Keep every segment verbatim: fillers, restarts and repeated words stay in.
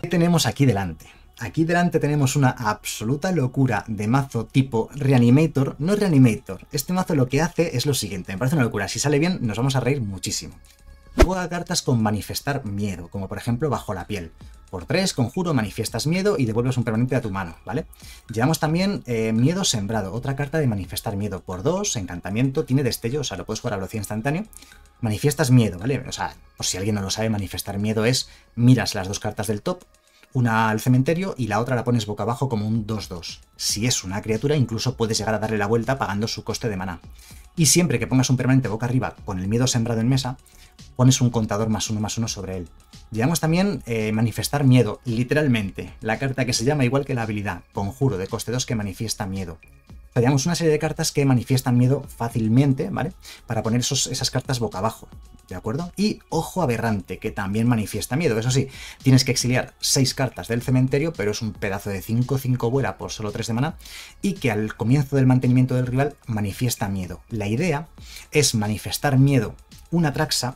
¿Qué tenemos aquí delante? Aquí delante tenemos una absoluta locura de mazo tipo Reanimator. No Reanimator, este mazo lo que hace es lo siguiente, me parece una locura, si sale bien nos vamos a reír muchísimo. Juega cartas con manifestar miedo, como por ejemplo Bajo la Piel. Por tres, conjuro, manifiestas miedo y devuelves un permanente a tu mano, ¿vale? Llevamos también eh, Miedo Sembrado, otra carta de manifestar miedo. Por dos, encantamiento, tiene destello, o sea, lo puedes jugar a velocidad instantánea. Manifiestas miedo, ¿vale? O sea, por si alguien no lo sabe, manifestar miedo es miras las dos cartas del top, una al cementerio y la otra la pones boca abajo como un dos dos. Si es una criatura, incluso puedes llegar a darle la vuelta pagando su coste de maná. Y siempre que pongas un permanente boca arriba con el miedo sembrado en mesa, pones un contador más uno más uno sobre él. Llevamos también eh, manifestar miedo, literalmente, la carta que se llama igual que la habilidad, conjuro de coste dos que manifiesta miedo. Tenemos una serie de cartas que manifiestan miedo fácilmente, ¿vale? Para poner esos, esas cartas boca abajo, ¿de acuerdo? Y Ojo Aberrante, que también manifiesta miedo. Eso sí, tienes que exiliar seis cartas del cementerio, pero es un pedazo de cinco cinco vuela por solo tres de maná, y que al comienzo del mantenimiento del rival manifiesta miedo. La idea es manifestar miedo, una Traxa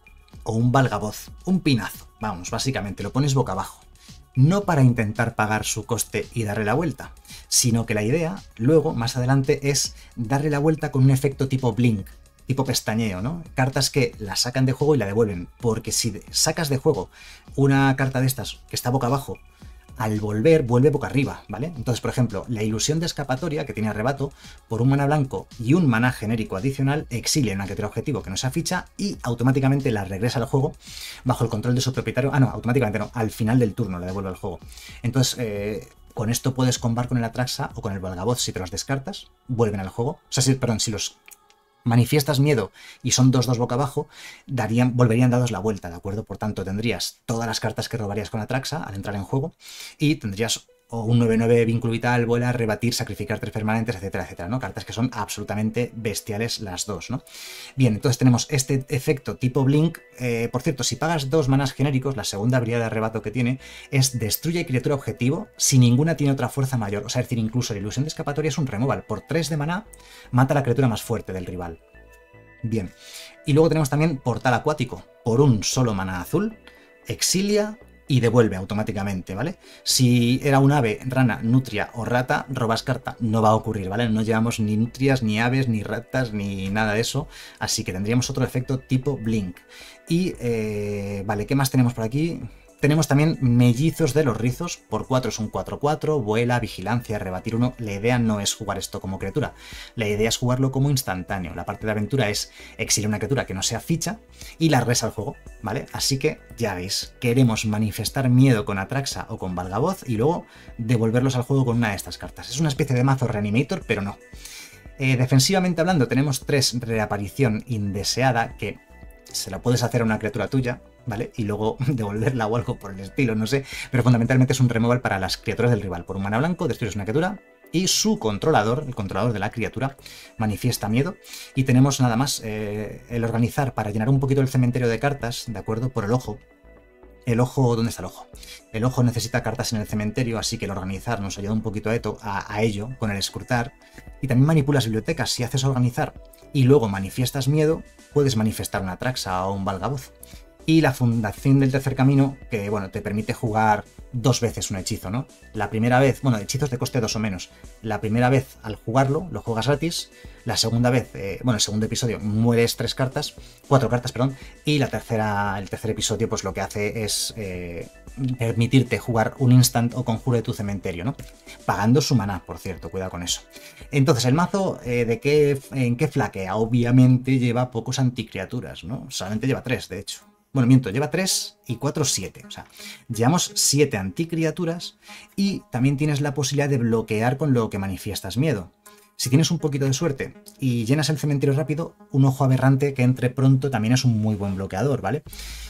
o un Valgavoz, un pinazo, vamos, básicamente, lo pones boca abajo. No para intentar pagar su coste y darle la vuelta, sino que la idea, luego, más adelante, es darle la vuelta con un efecto tipo blink, tipo pestañeo, ¿no? Cartas que la sacan de juego y la devuelven, porque si sacas de juego una carta de estas que está boca abajo, al volver, vuelve boca arriba, ¿vale? Entonces, por ejemplo, la Ilusión de Escapatoria, que tiene arrebato, por un maná blanco y un maná genérico adicional, exilia una criatura objetivo que no sea ficha y automáticamente la regresa al juego bajo el control de su propietario. Ah, no, automáticamente no, al final del turno la devuelve al juego. Entonces, eh, con esto puedes combar con el Atraxa o con el Valgavoz si te los descartas, vuelven al juego. O sea, si, perdón, si los manifiestas miedo y son dos dos boca abajo, darían, volverían dados la vuelta, ¿de acuerdo? Por tanto, tendrías todas las cartas que robarías con Atraxa al entrar en juego y tendrías o un nueve nueve vínculo vital, vuela, rebatir, sacrificar tres permanentes, etcétera, etcétera, ¿no? Cartas que son absolutamente bestiales las dos, ¿no? Bien, entonces tenemos este efecto tipo Blink. Eh, por cierto, si pagas dos manás genéricos, la segunda habilidad de arrebato que tiene es destruye criatura objetivo si ninguna tiene otra fuerza mayor. O sea, es decir, incluso la Ilusión de Escapatoria es un removal. Por tres de maná, mata a la criatura más fuerte del rival. Bien, y luego tenemos también Portal Acuático. Por un solo maná azul, exilia y devuelve automáticamente, ¿vale? Si era un ave, rana, nutria o rata, robas carta. No va a ocurrir, ¿vale? No llevamos ni nutrias, ni aves, ni ratas, ni nada de eso. Así que tendríamos otro efecto tipo Blink. Y, eh, vale, ¿qué más tenemos por aquí? Tenemos también Mellizos de los Rizos, por cuatro es un cuatro cuatro, vuela, vigilancia, rebatir uno. La idea no es jugar esto como criatura, la idea es jugarlo como instantáneo. La parte de aventura es exiliar una criatura que no sea ficha y la regresa al juego, ¿vale? Así que ya veis, queremos manifestar miedo con Atraxa o con Valgavoz y luego devolverlos al juego con una de estas cartas. Es una especie de mazo Reanimator, pero no. Eh, defensivamente hablando, tenemos tres Reaparición Indeseada, que se la puedes hacer a una criatura tuya, ¿vale? Y luego devolverla o algo por el estilo, no sé. Pero fundamentalmente es un removal para las criaturas del rival. Por un mana blanco destruyes una criatura y su controlador, el controlador de la criatura, manifiesta miedo. Y tenemos nada más eh, el organizar para llenar un poquito el cementerio de cartas, ¿de acuerdo? Por el ojo. El ojo, ¿dónde está el ojo? El ojo necesita cartas en el cementerio, así que el organizar nos ayuda un poquito a, esto, a, a ello, con el escrutar. Y también manipulas bibliotecas. Si haces organizar y luego manifiestas miedo, puedes manifestar una Traxa o un Valgavoz. Y la Fundación del Tercer Camino, que bueno, te permite jugar dos veces un hechizo, ¿no? La primera vez, bueno, hechizos de coste dos o menos. La primera vez al jugarlo, lo juegas gratis. La segunda vez, eh, bueno, el segundo episodio, mueres tres cartas, cuatro cartas, perdón. Y la tercera, el tercer episodio, pues lo que hace es eh, permitirte jugar un instant o conjuro de tu cementerio, ¿no? Pagando su maná, por cierto, cuidado con eso. Entonces, el mazo, eh, ¿de qué, en qué flaquea? Obviamente lleva pocos anticriaturas, ¿no? Solamente lleva tres, de hecho. Bueno, miento, lleva tres y cuatro, siete. O sea, llevamos siete anticriaturas y también tienes la posibilidad de bloquear con lo que manifiestas miedo. Si tienes un poquito de suerte y llenas el cementerio rápido, un Ojo Aberrante que entre pronto también es un muy buen bloqueador, ¿vale?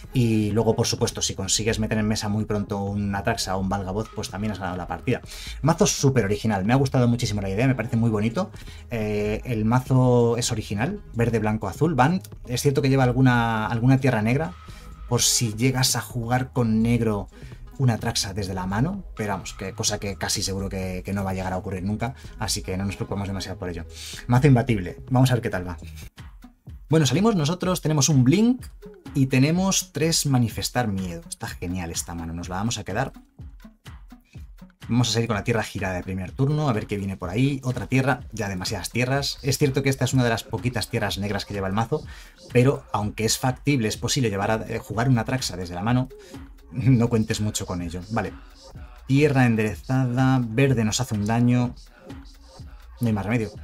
Y luego, por supuesto, si consigues meter en mesa muy pronto un Atraxa o un Valgavoz, pues también has ganado la partida. Mazo súper original, me ha gustado muchísimo la idea, me parece muy bonito. Eh, el mazo es original, verde, blanco, azul, Band. Es cierto que lleva alguna, alguna tierra negra, por si llegas a jugar con negro una Traxa desde la mano, pero vamos, que cosa que casi seguro que, que no va a llegar a ocurrir nunca, así que no nos preocupamos demasiado por ello. Mazo imbatible, vamos a ver qué tal va. Bueno, salimos nosotros, tenemos un Blink y tenemos tres Manifestar Miedo. Está genial esta mano, nos la vamos a quedar. Vamos a seguir con la tierra girada de primer turno, a ver qué viene por ahí. Otra tierra, ya demasiadas tierras. Es cierto que esta es una de las poquitas tierras negras que lleva el mazo, pero aunque es factible, es posible llevar a, eh, jugar una Traxa desde la mano, no cuentes mucho con ello. Vale, tierra enderezada, verde nos hace un daño. No hay más remedio.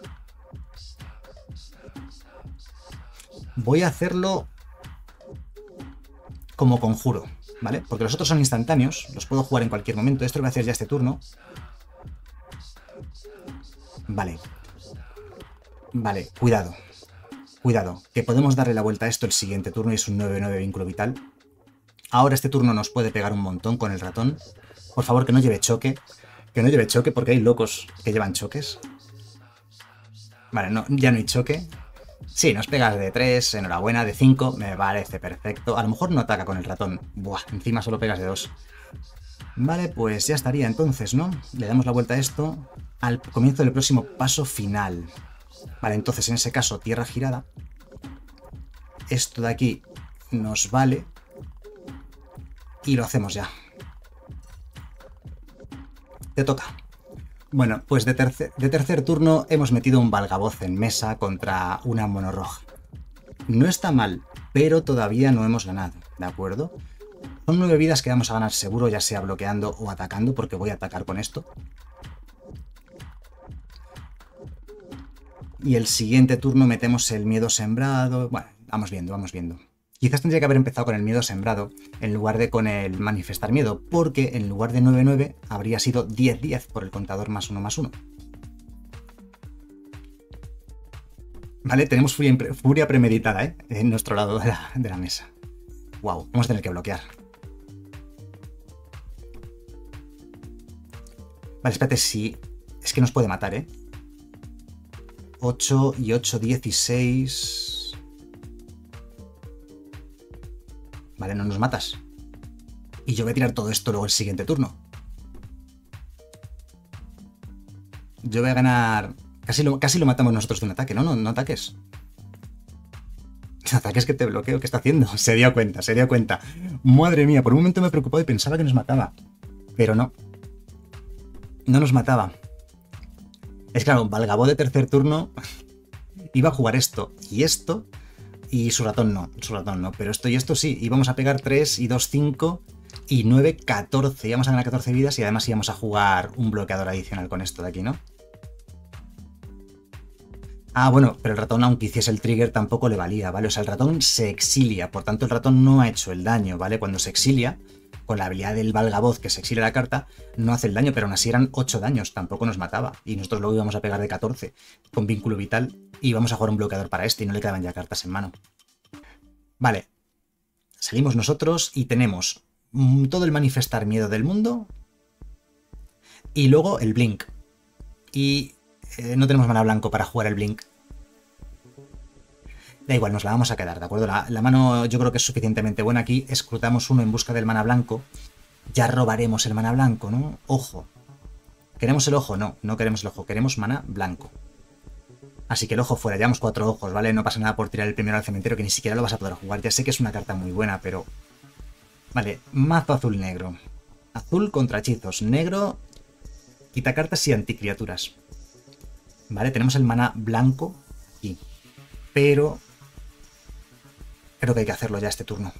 Voy a hacerlo como conjuro, ¿vale? Porque los otros son instantáneos, los puedo jugar en cualquier momento. Esto lo voy a hacer ya este turno. Vale. Vale, cuidado. Cuidado, que podemos darle la vuelta a esto el siguiente turno y es un nueve nueve vínculo vital. Ahora este turno nos puede pegar un montón con el ratón. Por favor, que no lleve choque. Que no lleve choque porque hay locos que llevan choques. Vale, no, ya no hay choque. Sí, nos pegas de tres, enhorabuena, de cinco, me parece perfecto. A lo mejor no ataca con el ratón. Buah, encima solo pegas de dos. Vale, pues ya estaría entonces, ¿no? Le damos la vuelta a esto al comienzo del próximo paso final. Vale, entonces en ese caso, tierra girada. Esto de aquí nos vale. Y lo hacemos ya. Te toca. Bueno, pues de tercer, de tercer turno hemos metido un Valgavoz en mesa contra una mono roja. No está mal, pero todavía no hemos ganado, ¿de acuerdo? Son nueve vidas que vamos a ganar seguro, ya sea bloqueando o atacando, porque voy a atacar con esto. Y el siguiente turno metemos el miedo sembrado. Bueno, vamos viendo, vamos viendo. Quizás tendría que haber empezado con el miedo sembrado en lugar de con el manifestar miedo, porque en lugar de nueve nueve habría sido diez diez por el contador más uno más uno. Vale, tenemos furia, furia premeditada, ¿eh? En nuestro lado de la, de la mesa. Wow, vamos a tener que bloquear. Vale, espérate, si... Es que nos puede matar, ¿eh? ocho y ocho, dieciséis... Vale, no nos matas. Y yo voy a tirar todo esto luego el siguiente turno. Yo voy a ganar... Casi lo, casi lo matamos nosotros de un ataque. No, no, no ataques. No ataques que te bloqueo. ¿Qué está haciendo? Se dio cuenta, se dio cuenta. Madre mía, por un momento me he preocupado y pensaba que nos mataba. Pero no. No nos mataba. Es claro, Valgavoz de tercer turno iba a jugar esto y esto... Y su ratón no, su ratón no, pero esto y esto sí, íbamos a pegar tres y dos, cinco y nueve, catorce, íbamos a ganar catorce vidas y además íbamos a jugar un bloqueador adicional con esto de aquí, ¿no? Ah, bueno, pero el ratón, aunque hiciese el trigger, tampoco le valía, ¿vale? O sea, el ratón se exilia, por tanto el ratón no ha hecho el daño, ¿vale? Cuando se exilia, con la habilidad del Valgavoz que se exilia la carta, no hace el daño, pero aún así eran ocho daños, tampoco nos mataba. Y nosotros luego íbamos a pegar de catorce con vínculo vital y íbamos a jugar un bloqueador para este y no le quedaban ya cartas en mano. Vale, seguimos nosotros y tenemos todo el manifestar miedo del mundo y luego el blink. Y eh, no tenemos mana blanco para jugar el blink. Da igual, nos la vamos a quedar, ¿de acuerdo? La, la mano yo creo que es suficientemente buena. Aquí escrutamos uno en busca del mana blanco. Ya robaremos el mana blanco, ¿no? Ojo. ¿Queremos el ojo? No, no queremos el ojo. Queremos mana blanco. Así que el ojo fuera. Llevamos cuatro ojos, ¿vale? No pasa nada por tirar el primero al cementerio, que ni siquiera lo vas a poder jugar. Ya sé que es una carta muy buena, pero... Vale, mazo azul-negro. Azul contra hechizos. Negro, quita cartas y anticriaturas. Vale, tenemos el mana blanco aquí. Pero... creo que hay que hacerlo ya este turno.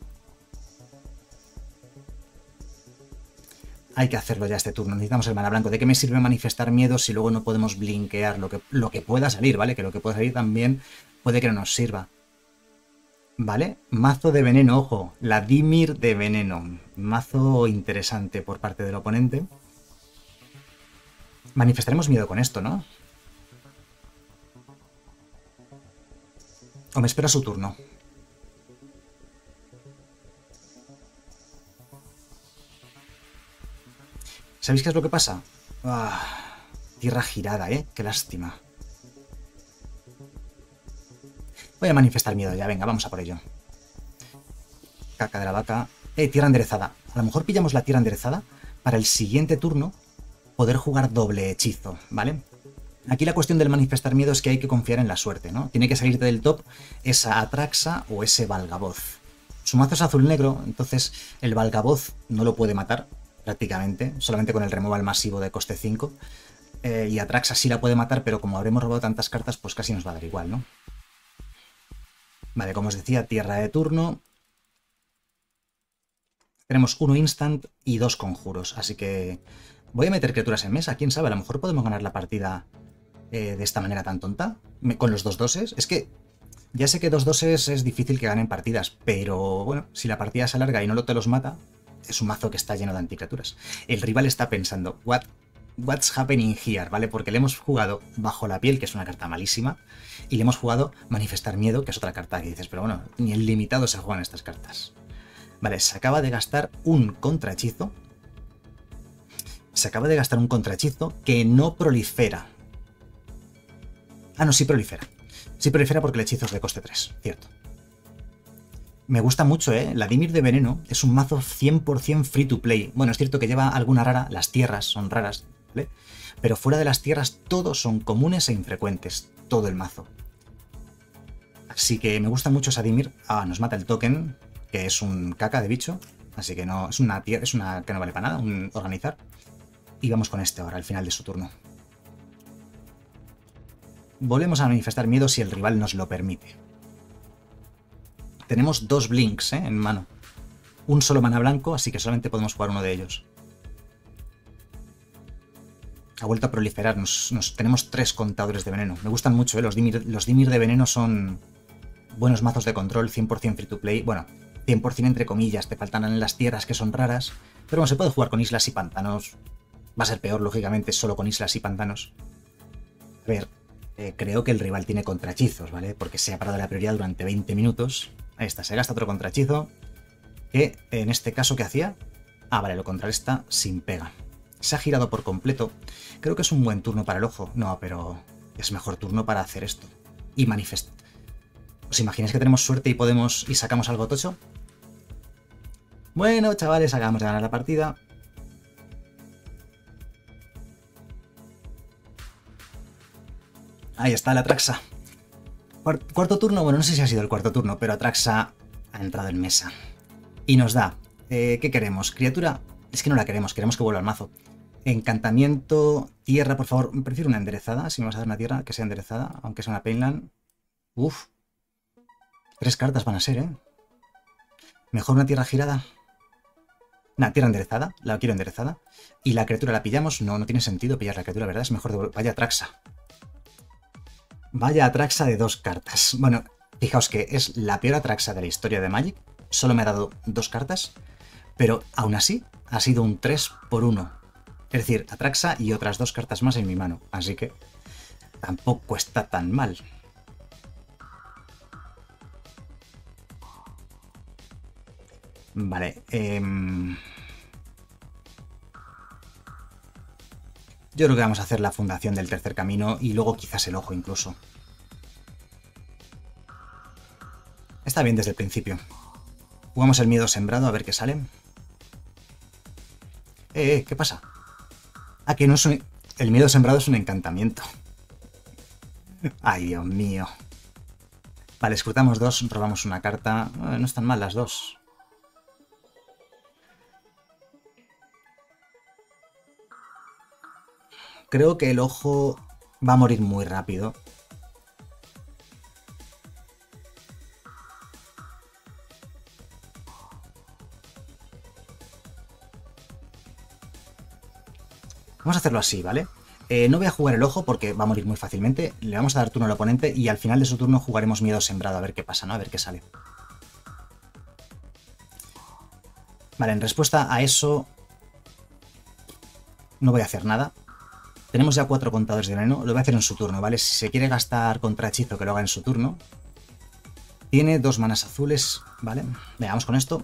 Hay que hacerlo ya este turno. Necesitamos el mana blanco. ¿De qué me sirve manifestar miedo si luego no podemos blinkear lo que, lo que pueda salir, ¿vale? Que lo que pueda salir también puede que no nos sirva. ¿Vale? Mazo de veneno, ojo. La Dimir de veneno. Mazo interesante por parte del oponente. Manifestaremos miedo con esto, ¿no? O me espera su turno. ¿Sabéis qué es lo que pasa? Ah, tierra girada, ¿eh? Qué lástima. Voy a manifestar miedo ya, venga, vamos a por ello. Caca de la vaca. Eh, tierra enderezada. A lo mejor pillamos la tierra enderezada para el siguiente turno poder jugar doble hechizo, ¿vale? Aquí la cuestión del manifestar miedo es que hay que confiar en la suerte, ¿no? Tiene que salirte del top esa Atraxa o ese Valgavoz. Su mazo es azul-negro, entonces el Valgavoz no lo puede matar, prácticamente, solamente con el removal masivo de coste cinco. Eh, y Atraxa sí la puede matar, pero como habremos robado tantas cartas, pues casi nos va a dar igual, ¿no? Vale, como os decía, tierra de turno. Tenemos uno instant y dos conjuros, así que voy a meter criaturas en mesa, quién sabe, a lo mejor podemos ganar la partida eh, de esta manera tan tonta, Me, con los dos doses. Es que ya sé que dos doses es difícil que ganen partidas, pero bueno, si la partida se alarga y no lo te los mata, es un mazo que está lleno de anticriaturas. El rival está pensando, what, what's happening here, ¿vale? Porque le hemos jugado Bajo la Piel, que es una carta malísima, y le hemos jugado Manifestar Miedo, que es otra carta que dices, pero bueno, ni el limitado se juegan estas cartas. Vale, se acaba de gastar un contrahechizo. Se acaba de gastar un contrahechizo que no prolifera. Ah, no, sí prolifera. Sí prolifera porque el hechizo es de coste tres, cierto. Me gusta mucho, ¿eh? La Dimir de Veneno es un mazo cien por cien free to play. Bueno, es cierto que lleva alguna rara, las tierras son raras, ¿vale? Pero fuera de las tierras todos son comunes e infrecuentes, todo el mazo. Así que me gusta mucho esa Dimir. Ah, nos mata el token, que es un caca de bicho, así que no, es una tierra, es una que no vale para nada, un organizar. Y vamos con este ahora, al final de su turno. Volvemos a manifestar miedo si el rival nos lo permite. Tenemos dos blinks, ¿eh? En mano. Un solo mana blanco, así que solamente podemos jugar uno de ellos. Ha vuelto a proliferar, nos, nos, tenemos tres contadores de veneno. Me gustan mucho, ¿eh? Los Dimir, los Dimir de veneno son buenos mazos de control, cien por cien free to play. Bueno, cien por cien entre comillas, te faltan en las tierras que son raras. Pero bueno, se puede jugar con islas y pantanos. Va a ser peor, lógicamente, solo con islas y pantanos. A ver, eh, creo que el rival tiene contrahechizos, ¿vale? Porque se ha parado la prioridad durante veinte minutos. Ahí está, se gasta otro contrahechizo. Que en este caso, ¿qué hacía? Ah, vale, lo contrarresta sin pega. Se ha girado por completo. Creo que es un buen turno para el ojo. No, pero es mejor turno para hacer esto. Y manifestar. ¿Os imagináis que tenemos suerte y podemos y sacamos algo tocho? Bueno, chavales, acabamos de ganar la partida. Ahí está la Atraxa. Cuarto turno, bueno, no sé si ha sido el cuarto turno, pero Atraxa ha entrado en mesa. Y nos da, eh, ¿qué queremos? Criatura, es que no la queremos, queremos que vuelva al mazo. Encantamiento, tierra, por favor, prefiero una enderezada, si me vas a dar una tierra, que sea enderezada, aunque sea una Painland. Uf, tres cartas van a ser, ¿eh? Mejor una tierra girada. Una tierra enderezada, la quiero enderezada. Y la criatura la pillamos, no, no tiene sentido pillar la criatura, ¿verdad? Es mejor devolver. Vaya Atraxa. Vaya Atraxa de dos cartas. Bueno, fijaos que es la peor Atraxa de la historia de Magic. Solo me ha dado dos cartas, pero aún así ha sido un tres por uno. Es decir, Atraxa y otras dos cartas más en mi mano. Así que tampoco está tan mal. Vale. Eh... Yo creo que vamos a hacer la fundación del tercer camino y luego quizás el ojo incluso. Está bien desde el principio. Jugamos el miedo sembrado a ver qué sale. Eh, eh, ¿qué pasa? Ah, que no es un... El miedo sembrado es un encantamiento. Ay, Dios mío. Vale, escrutamos dos, robamos una carta. No están mal las dos. Creo que el ojo va a morir muy rápido. Vamos a hacerlo así, ¿vale? Eh, no voy a jugar el ojo porque va a morir muy fácilmente. Le vamos a dar turno al oponente y al final de su turno jugaremos miedo sembrado a ver qué pasa, ¿no? A ver qué sale. Vale, en respuesta a eso no voy a hacer nada. Tenemos ya cuatro contadores de veneno, lo voy a hacer en su turno, ¿vale? Si se quiere gastar contrahechizo, que lo haga en su turno. Tiene dos manas azules, ¿vale? Veamos con esto.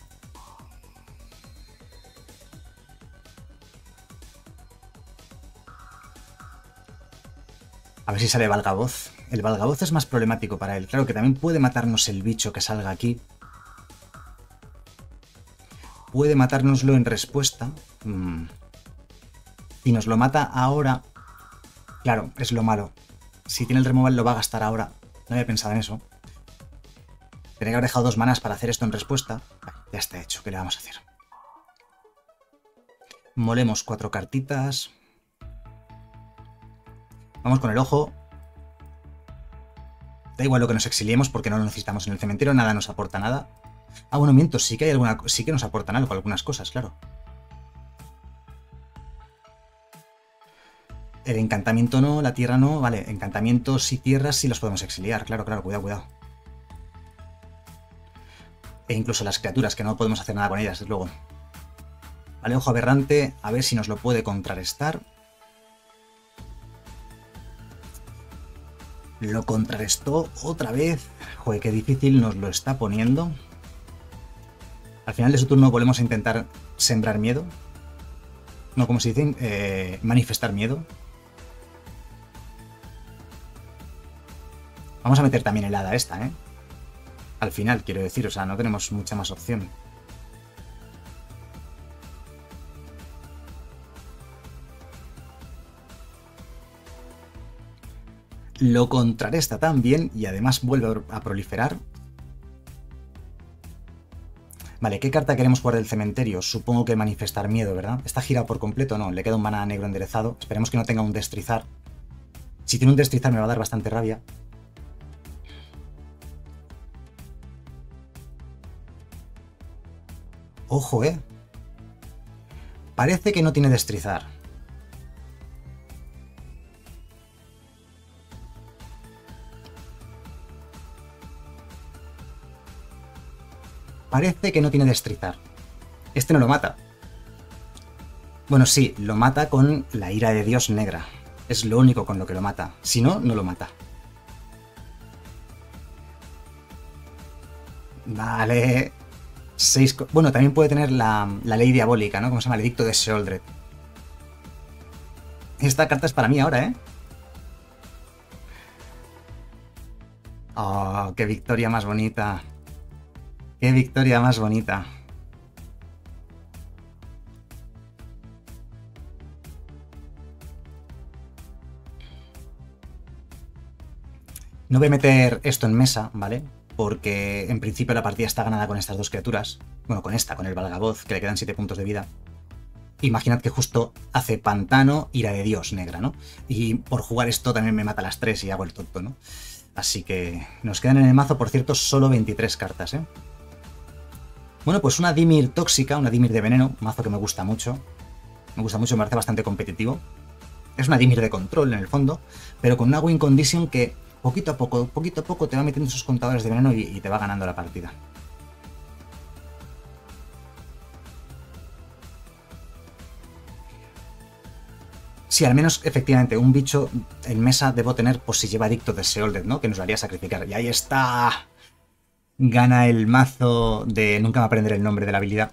A ver si sale Valgavoz. El Valgavoz es más problemático para él. Claro que también puede matarnos el bicho que salga aquí. Puede matárnoslo en respuesta. Hmm. Si nos lo mata ahora, Claro, es lo malo. Si tiene el removal lo va a gastar ahora. No había pensado en eso. Tenía que haber dejado dos manas para hacer esto en respuesta. Vale, ya está hecho, ¿qué le vamos a hacer? Molemos cuatro cartitas. Vamos con el ojo. Da igual lo que nos exiliemos porque no lo necesitamos en el cementerio, nada nos aporta nada. Ah, bueno, miento, sí que hay alguna, sí que nos aportan algo, algunas cosas, claro. El encantamiento no, la tierra no, vale, encantamientos y tierras sí los podemos exiliar, claro, claro, cuidado, cuidado. E incluso las criaturas, que no podemos hacer nada con ellas, desde luego. Vale, ojo aberrante, a ver si nos lo puede contrarrestar. Lo contrarrestó otra vez. Joder, qué difícil nos lo está poniendo. Al final de su turno volvemos a intentar sembrar miedo. No, como se dice, eh, manifestar miedo. Vamos a meter también el hada esta, ¿eh? Al final, quiero decir, o sea, no tenemos mucha más opción. Lo contrarresta también y además vuelve a proliferar. Vale, ¿qué carta queremos jugar del cementerio? Supongo que manifestar miedo, ¿verdad? ¿Está girado por completo? No, le queda un mana negro enderezado. Esperemos que no tenga un destrizar. Si tiene un destrizar me va a dar bastante rabia. Ojo, ¿eh? Parece que no tiene destrizar. Parece que no tiene destrizar. Este no lo mata. Bueno, sí, lo mata con la ira de Dios negra. Es lo único con lo que lo mata. Si no, no lo mata. Vale. Seis... Bueno, también puede tener la, la ley diabólica, ¿no? Como se llama? El edicto de Sheoldred. Esta carta es para mí ahora, ¿eh? Oh, qué victoria más bonita. Qué victoria más bonita. No voy a meter esto en mesa, ¿vale? Porque en principio la partida está ganada con estas dos criaturas. Bueno, con esta, con el Valgavoz, que le quedan siete puntos de vida. Imaginad que justo hace pantano, ira de Dios negra, ¿no? Y por jugar esto también me mata las tres y hago el tonto, ¿no? Así que nos quedan en el mazo, por cierto, solo veintitrés cartas, ¿eh? Bueno, pues una Dimir tóxica, una Dimir de veneno, un mazo que me gusta mucho. Me gusta mucho, me parece bastante competitivo. Es una Dimir de control en el fondo, pero con una win condition que poquito a poco, poquito a poco te va metiendo esos contadores de veneno y, y te va ganando la partida. Sí, al menos efectivamente un bicho en mesa debo tener por si lleva adicto de Sheoldred, ¿no? Que nos lo haría sacrificar. Y ahí está. Gana el mazo de... Nunca me aprenderé el nombre de la habilidad.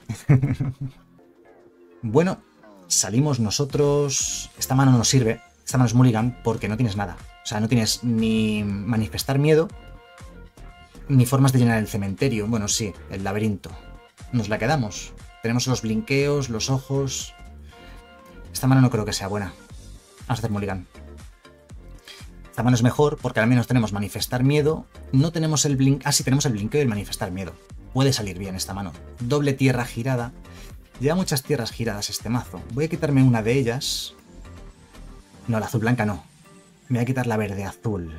Bueno, salimos nosotros... Esta mano no nos sirve. Esta mano es mulligan porque no tienes nada. O sea, no tienes ni manifestar miedo, ni formas de llenar el cementerio. Bueno, sí, el laberinto. Nos la quedamos. Tenemos los blinqueos, los ojos... Esta mano no creo que sea buena. Vamos a hacer mulligan. Esta mano es mejor porque al menos tenemos manifestar miedo. No tenemos el blink... Ah, sí, tenemos el blinqueo y el manifestar miedo. Puede salir bien esta mano. Doble tierra girada. Lleva muchas tierras giradas este mazo. Voy a quitarme una de ellas. No, la azul blanca no. Me voy a quitar la verde azul.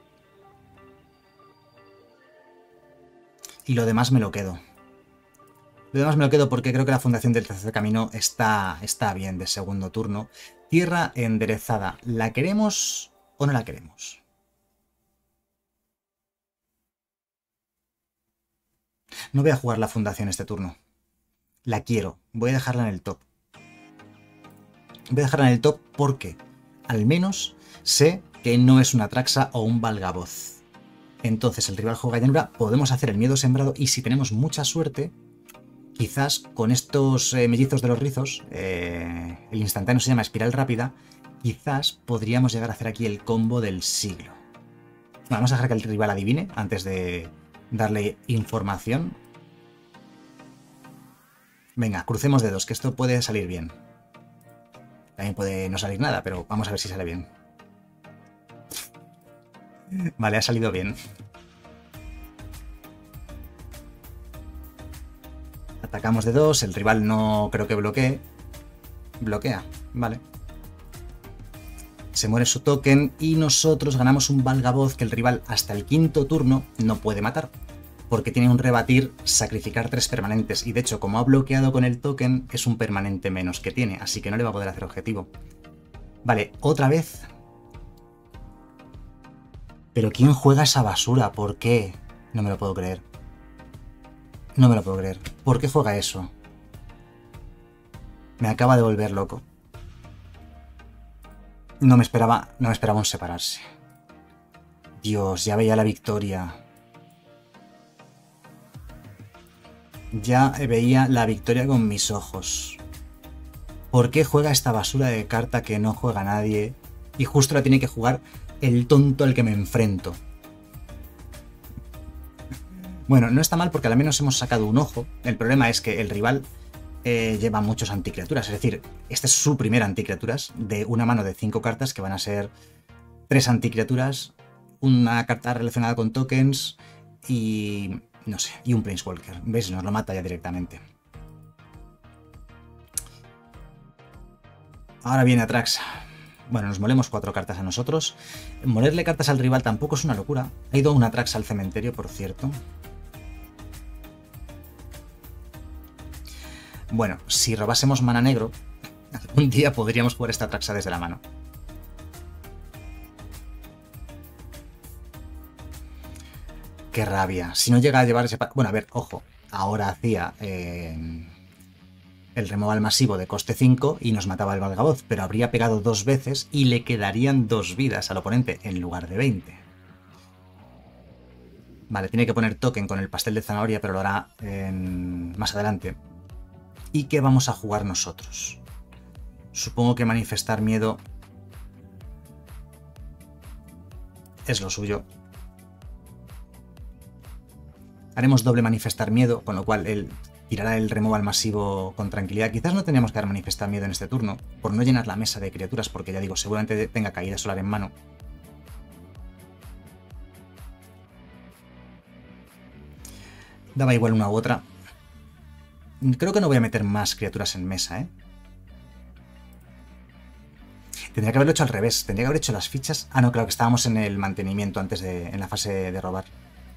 Y lo demás me lo quedo. Lo demás me lo quedo porque creo que la fundación del tercer camino está, está bien de segundo turno. Tierra enderezada. ¿La queremos o no la queremos? No voy a jugar la fundación este turno. La quiero. Voy a dejarla en el top. Voy a dejarla en el top porque al menos sé que no es una Traxa o un Valgavoz. Entonces el rival juega llanura, podemos hacer el miedo sembrado y si tenemos mucha suerte... Quizás con estos eh, mellizos de los rizos, eh, el instantáneo se llama espiral rápida, quizás podríamos llegar a hacer aquí el combo del siglo. Bueno, vamos a dejar que el rival adivine antes de darle información. Venga, crucemos dedos, que esto puede salir bien. También puede no salir nada, pero vamos a ver si sale bien. Vale, ha salido bien. Atacamos de dos, el rival no creo que bloquee. Bloquea, vale. Se muere su token y nosotros ganamos un Valgavoz que el rival hasta el quinto turno no puede matar. Porque tiene un rebatir, sacrificar tres permanentes. Y de hecho, como ha bloqueado con el token, es un permanente menos que tiene. Así que no le va a poder hacer objetivo. Vale, otra vez. ¿Pero quién juega esa basura? ¿Por qué? No me lo puedo creer. No me lo puedo creer. ¿Por qué juega eso? Me acaba de volver loco. No me esperaba, no me esperaba un separarse. Dios, ya veía la victoria. Ya veía la victoria con mis ojos. ¿Por qué juega esta basura de carta que no juega nadie? Y justo la tiene que jugar el tonto al que me enfrento. Bueno, no está mal porque al menos hemos sacado un ojo. El problema es que el rival eh, lleva muchos anticriaturas. Es decir, este es su primer anticriaturas de una mano de cinco cartas que van a ser tres anticriaturas, una carta relacionada con tokens y... no sé, y un Planeswalker. ¿Ves? Nos lo mata ya directamente. Ahora viene Atraxa. Bueno, nos molemos cuatro cartas a nosotros. Molerle cartas al rival tampoco es una locura. Ha ido un Atraxa al cementerio, por cierto. Bueno, si robásemos mana negro, algún día podríamos jugar esta Atraxa desde la mano. Qué rabia. Si no llega a llevar ese... Bueno, a ver, ojo. Ahora hacía eh, el removal masivo de coste cinco y nos mataba el Valgavoz, pero habría pegado dos veces y le quedarían dos vidas al oponente en lugar de veinte. Vale, tiene que poner token con el pastel de zanahoria, pero lo hará en... más adelante. ¿Y qué vamos a jugar nosotros? Supongo que manifestar miedo es lo suyo. Haremos doble manifestar miedo, con lo cual él tirará el removal masivo con tranquilidad. Quizás no teníamos que dar manifestar miedo en este turno, por no llenar la mesa de criaturas, porque ya digo, seguramente tenga caída solar en mano. Daba igual una u otra. Creo que no voy a meter más criaturas en mesa, ¿eh? Tendría que haberlo hecho al revés. Tendría que haber hecho las fichas... Ah, no, claro que estábamos en el mantenimiento antes de... en la fase de robar.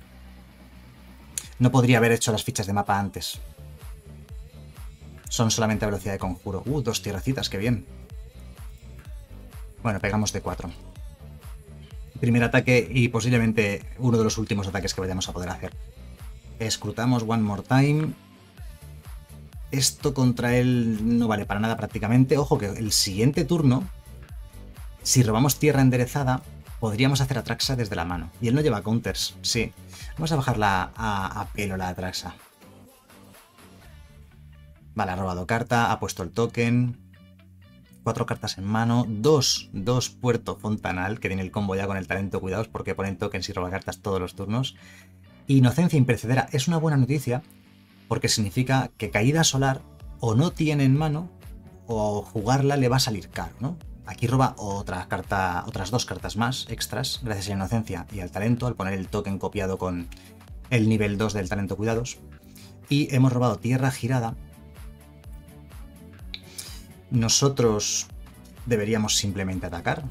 No podría haber hecho las fichas de mapa antes. Son solamente a velocidad de conjuro. Uh, dos tierracitas, qué bien. Bueno, pegamos de cuatro. Primer ataque y posiblemente uno de los últimos ataques que vayamos a poder hacer. Escrutamos One More Time. Esto contra él no vale para nada prácticamente. Ojo que el siguiente turno, si robamos tierra enderezada, podríamos hacer Atraxa desde la mano. Y él no lleva counters, sí. Vamos a bajarla a, a pelo la Atraxa. Vale, ha robado carta, ha puesto el token. Cuatro cartas en mano. Dos, dos Puerto Fontanal, que tiene el combo ya con el talento. Cuidados porque ponen tokens y roba cartas todos los turnos. Inocencia imperecedera es una buena noticia, porque significa que caída solar o no tiene en mano o jugarla le va a salir caro, ¿no? Aquí roba otra carta, otras dos cartas más extras, gracias a la inocencia y al talento, al poner el token copiado con el nivel dos del talento cuidados. Y hemos robado tierra girada. Nosotros deberíamos simplemente atacar.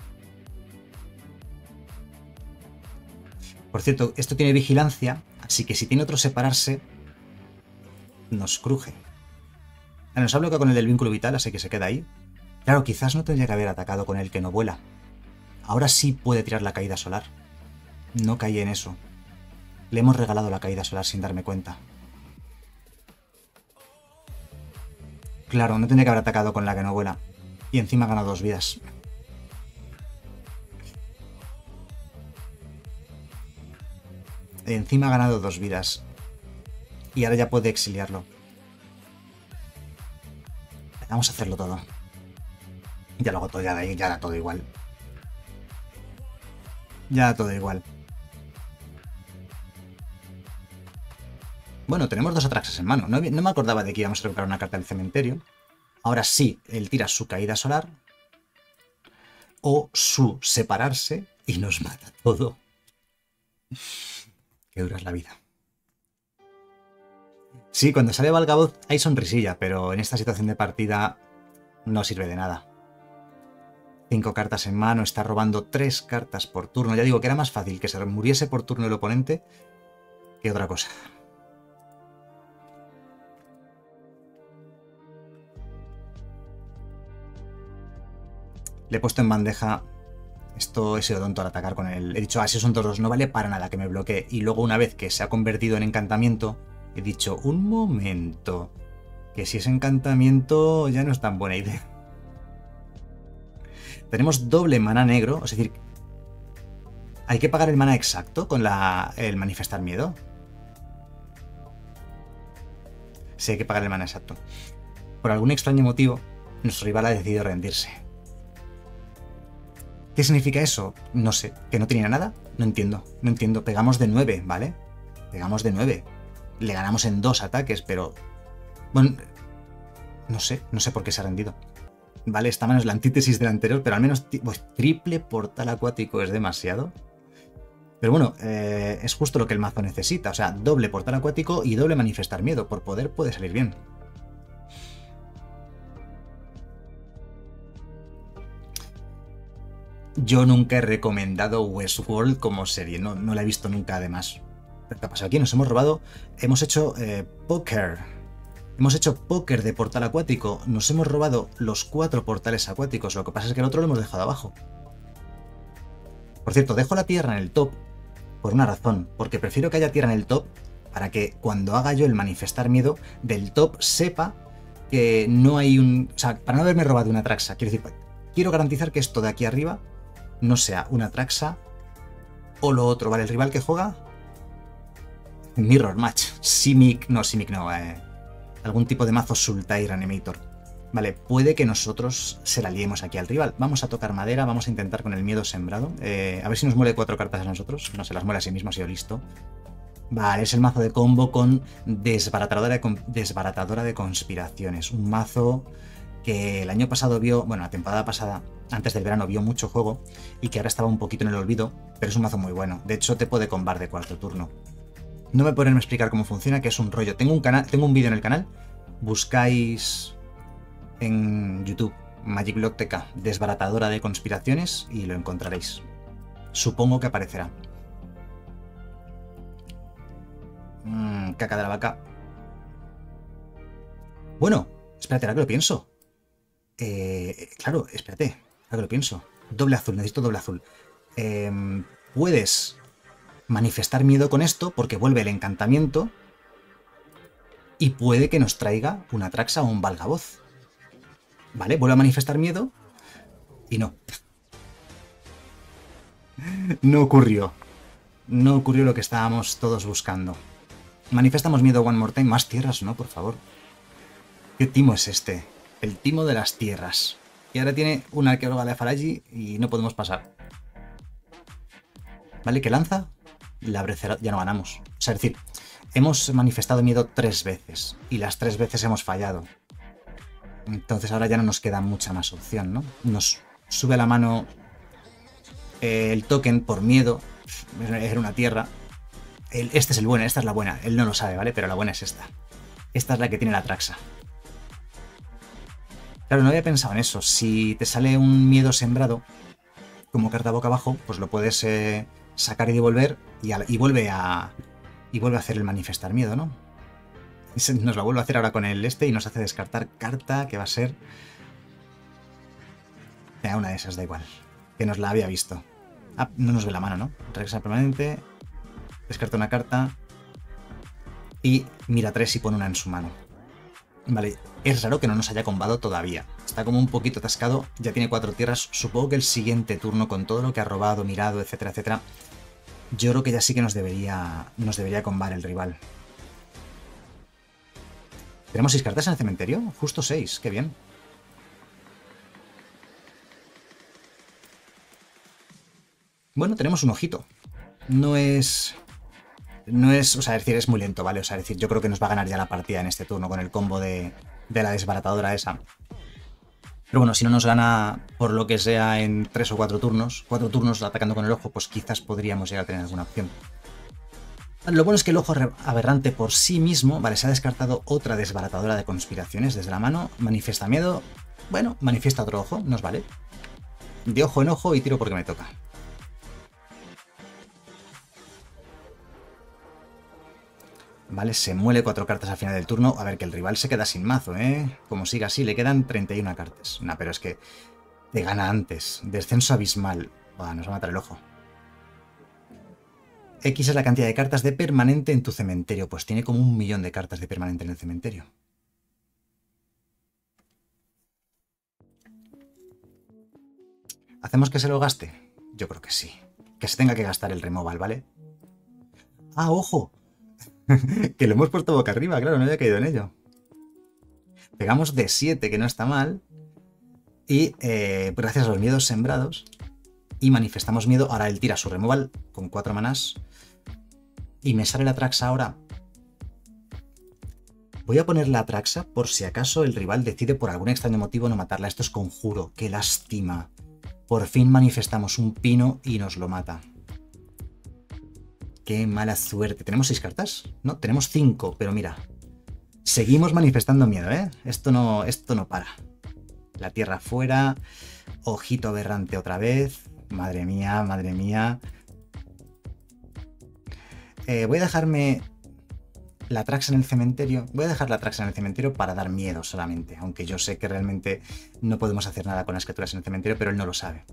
Por cierto, esto tiene vigilancia, así que si tiene otro separarse, nos cruje. Nos ha bloqueado con el del vínculo vital, así que se queda ahí. Claro, quizás no tendría que haber atacado con el que no vuela. Ahora sí puede tirar la caída solar. No caí en eso. Le hemos regalado la caída solar sin darme cuenta. Claro, no tendría que haber atacado con la que no vuela. Y encima ha ganado dos vidas. Encima ha ganado dos vidas. Y ahora ya puede exiliarlo. Vamos a hacerlo todo. Ya lo hago todo, ya, ya da todo igual. Ya da todo igual. Bueno, tenemos dos Atraxas en mano. No, no me acordaba de que íbamos a recuperar una carta del cementerio. Ahora sí, él tira su caída solar. O su separarse y nos mata todo. Qué dura es la vida. Sí, cuando sale Valgavoz hay sonrisilla, pero en esta situación de partida no sirve de nada. Cinco cartas en mano, está robando tres cartas por turno. Ya digo que era más fácil que se muriese por turno el oponente que otra cosa. Le he puesto en bandeja. Esto he sido tonto al atacar con él. He dicho, ah, si son todos, no vale para nada que me bloquee. Y luego, una vez que se ha convertido en encantamiento, he dicho, un momento, que si es encantamiento ya no es tan buena idea. Tenemos doble mana negro, es decir, ¿hay que pagar el mana exacto con la, el manifestar miedo? Sí, hay que pagar el mana exacto. Por algún extraño motivo, nuestro rival ha decidido rendirse. ¿Qué significa eso? No sé. ¿Que no tenía nada? No entiendo. No entiendo. Pegamos de nueve, ¿vale? Pegamos de nueve. Le ganamos en dos ataques, pero... Bueno, no sé. No sé por qué se ha rendido. Vale, esta mano es la antítesis del anterior, pero al menos pues, triple portal acuático es demasiado. Pero bueno, eh, es justo lo que el mazo necesita. O sea, doble portal acuático y doble manifestar miedo. Por poder puede salir bien. Yo nunca he recomendado Westworld como serie, no, no la he visto nunca además. ¿Qué ha pasado aquí? Nos hemos robado, hemos hecho eh, póker. Hemos hecho póker de portal acuático, nos hemos robado los cuatro portales acuáticos, lo que pasa es que el otro lo hemos dejado abajo. Por cierto, dejo la tierra en el top por una razón, porque prefiero que haya tierra en el top para que cuando haga yo el manifestar miedo del top sepa que no hay un... O sea, para no haberme robado una Traxa, quiero decir, quiero garantizar que esto de aquí arriba no sea una Traxa o lo otro, ¿vale? El rival que juega... Mirror Match. Simic... No, Simic no. Eh, algún tipo de mazo Sultai Reanimator. Vale, puede que nosotros se la liemos aquí al rival. Vamos a tocar madera, vamos a intentar con el miedo sembrado. Eh, a ver si nos muele cuatro cartas a nosotros. No se las muele a sí mismo, ha sido listo. Vale, es el mazo de combo con desbaratadora de, desbaratadora de conspiraciones. Un mazo que el año pasado vio, bueno, la temporada pasada, antes del verano, vio mucho juego y que ahora estaba un poquito en el olvido, pero es un mazo muy bueno. De hecho, te puede combar de cuarto turno. No me ponen a explicar cómo funciona, que es un rollo. Tengo un canal, tengo un vídeo en el canal. Buscáis en YouTube Magic Block T K, desbaratadora de conspiraciones, y lo encontraréis. Supongo que aparecerá. Mm, caca de la vaca. Bueno, espérate, ahora que lo pienso. Eh, claro, espérate, ahora que lo pienso. Doble azul, necesito doble azul. Eh, puedes manifestar miedo con esto porque vuelve el encantamiento y puede que nos traiga una Traxa o un Valgavoz. Vale, vuelve a manifestar miedo y no. No ocurrió. No ocurrió lo que estábamos todos buscando. Manifestamos miedo one more time. Más tierras, ¿no? Por favor. ¿Qué timo es este? El timo de las tierras. Y ahora tiene una arqueóloga de Faragi y no podemos pasar. ¿Vale? ¿Qué lanza? La brecerá. Ya no ganamos. O sea, es decir, hemos manifestado miedo tres veces y las tres veces hemos fallado. Entonces ahora ya no nos queda mucha más opción, ¿no? Nos sube a la mano eh, el token por miedo. Era una tierra. El, este es el bueno, esta es la buena. Él no lo sabe, ¿vale? Pero la buena es esta. Esta es la que tiene la Traxa. Claro, no había pensado en eso. Si te sale un miedo sembrado como carta boca abajo, pues lo puedes eh, sacar y devolver y, a, y vuelve a y vuelve a hacer el manifestar miedo, ¿no? Y se, nos lo vuelve a hacer ahora con el este y nos hace descartar carta que va a ser... Eh, una de esas, da igual. Que nos la había visto. Ah, no nos ve la mano, ¿no? Regresa permanente. Descarta una carta. Y mira tres y pone una en su mano. Vale, es raro que no nos haya combado todavía. Está como un poquito atascado, ya tiene cuatro tierras. Supongo que el siguiente turno, con todo lo que ha robado, mirado, etcétera, etcétera, yo creo que ya sí que nos debería, nos debería combar el rival. ¿Tenemos seis cartas en el cementerio? Justo seis, qué bien. Bueno, tenemos un ojito. No es... No es, o sea, es decir, es muy lento, ¿vale? O sea, es decir, yo creo que nos va a ganar ya la partida en este turno con el combo de, de la desbaratadora esa. Pero bueno, si no nos gana por lo que sea en tres o cuatro turnos, cuatro turnos atacando con el ojo, pues quizás podríamos llegar a tener alguna opción. Lo bueno es que el ojo aberrante por sí mismo, vale, se ha descartado otra desbaratadora de conspiraciones desde la mano, manifiesta miedo, bueno, manifiesta otro ojo, nos vale. De ojo en ojo y tiro porque me toca. Vale, se muele cuatro cartas al final del turno. A ver, que el rival se queda sin mazo, ¿eh? Como siga así, le quedan treinta y una cartas. No, pero es que te gana antes. Descenso abismal. Buah, nos va a matar el ojo. X es la cantidad de cartas de permanente en tu cementerio. Pues tiene como un millón de cartas de permanente en el cementerio. ¿Hacemos que se lo gaste? Yo creo que sí. Que se tenga que gastar el removal, ¿vale? ¡Ah, ojo! Que lo hemos puesto boca arriba, claro, no había caído en ello. Pegamos de siete, que no está mal. Y eh, gracias a los miedos sembrados. Y manifestamos miedo. Ahora él tira su removal con cuatro manás. Y me sale la Atraxa ahora. Voy a poner la Atraxa por si acaso el rival decide por algún extraño motivo no matarla. Esto es conjuro. ¡Qué lástima! Por fin manifestamos un pino y nos lo mata. ¡Qué mala suerte! ¿Tenemos seis cartas? No, tenemos cinco, pero mira. Seguimos manifestando miedo, ¿eh? Esto no, esto no para. La tierra fuera. Ojito aberrante otra vez. Madre mía, madre mía. Eh, voy a dejarme la Atraxa en el cementerio. Voy a dejar la Atraxa en el cementerio para dar miedo solamente. Aunque yo sé que realmente no podemos hacer nada con las criaturas en el cementerio, pero él no lo sabe.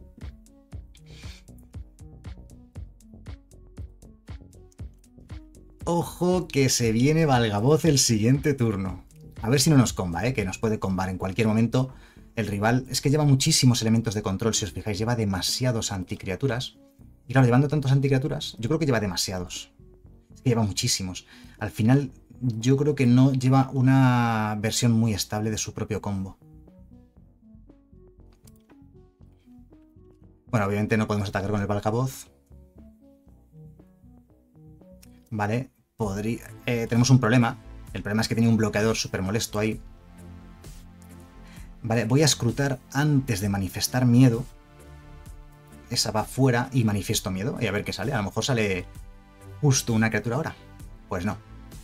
Ojo que se viene Valgavoz el siguiente turno. A ver si no nos comba, ¿eh? Que nos puede combar en cualquier momento. El rival es que lleva muchísimos elementos de control, si os fijáis. Lleva demasiados anticriaturas. Y claro, llevando tantos anticriaturas, yo creo que lleva demasiados. Es que lleva muchísimos. Al final, yo creo que no lleva una versión muy estable de su propio combo. Bueno, obviamente no podemos atacar con el Valgavoz. Vale. Podría, eh, tenemos un problema. El problema es que tiene un bloqueador súper molesto ahí. Vale, voy a escrutar antes de manifestar miedo. Esa va fuera y manifiesto miedo. Y a ver qué sale. A lo mejor sale justo una criatura ahora. Pues no.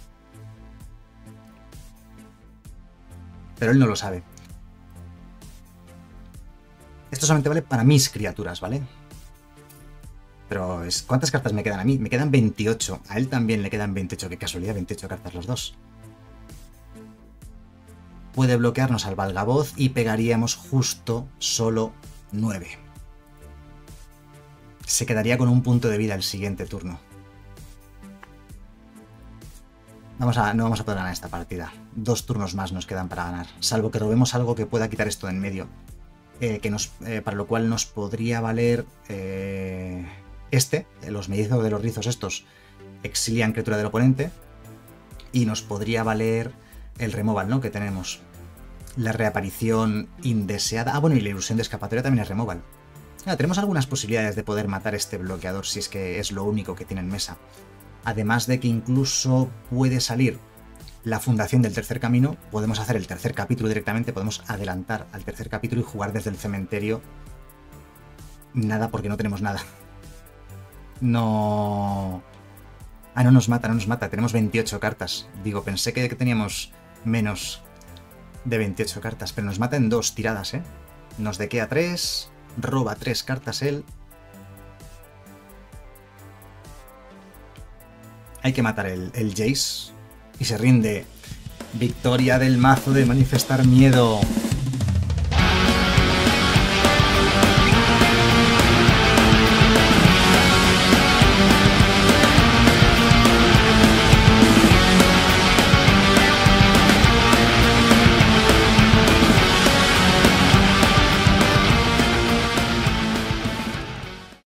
Pero él no lo sabe. Esto solamente vale para mis criaturas, ¿vale? Pero, es, ¿cuántas cartas me quedan a mí? Me quedan veintiocho. A él también le quedan veintiocho. Qué casualidad, veintiocho cartas los dos. Puede bloquearnos al Valgavoz y pegaríamos justo solo nueve. Se quedaría con un punto de vida el siguiente turno. Vamos a, no vamos a poder ganar esta partida. Dos turnos más nos quedan para ganar. Salvo que robemos algo que pueda quitar esto de en medio. Eh, que nos, eh, para lo cual nos podría valer... Eh, Este, los mellizos de los rizos estos, exilian criatura del oponente. Y nos podría valer el removal, ¿no? Que tenemos. La reaparición indeseada. Ah, bueno, y la ilusión de escapatoria también es removal. Ah, tenemos algunas posibilidades de poder matar este bloqueador si es que es lo único que tiene en mesa. Además de que incluso puede salir la fundación del tercer camino. Podemos hacer el tercer capítulo directamente. Podemos adelantar al tercer capítulo y jugar desde el cementerio. Nada, porque no tenemos nada. No... Ah, no nos mata, no nos mata. Tenemos veintiocho cartas. Digo, pensé que teníamos menos de veintiocho cartas, pero nos mata en dos tiradas, ¿eh? Nos dequea tres, roba tres cartas él. Hay que matar el, el Jace y se rinde. Victoria del mazo de manifestar miedo.